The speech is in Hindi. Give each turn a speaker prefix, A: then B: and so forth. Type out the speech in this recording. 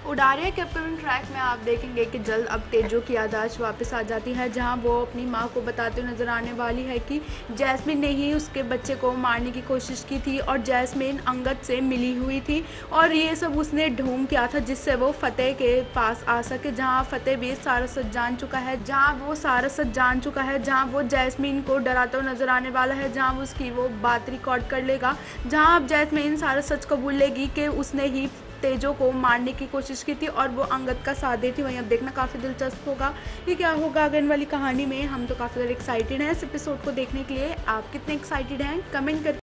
A: उडारिया के अपकमिंग ट्रैक में आप देखेंगे कि जल्द अब तेजो की याददाश्त वापस आ जाती है, जहां वो अपनी मां को बताते हुए नजर आने वाली है कि जैस्मिन ने ही उसके बच्चे को मारने की कोशिश की थी और जैस्मिन अंगद से मिली हुई थी और ये सब उसने ढोंग किया था जिससे वो फतेह के पास आ सके, जहां फतेह भी सारा सच जान चुका है, जहां वो जैस्मिन को डराता हुआ नजर आने वाला है, जहां उसकी वो बात रिकॉर्ड कर लेगा, जहां अब जैस्मिन सारा सच कबूल लेगी कि उसने ही तेजो को मारने की कोशिश की थी और वो अंगद का साथ देती। वहीं अब देखना काफ़ी दिलचस्प होगा कि क्या होगा आगे वाली कहानी में। हम तो काफ़ी ज़्यादा एक्साइटेड हैं इस एपिसोड को देखने के लिए। आप कितने एक्साइटेड हैं कमेंट करके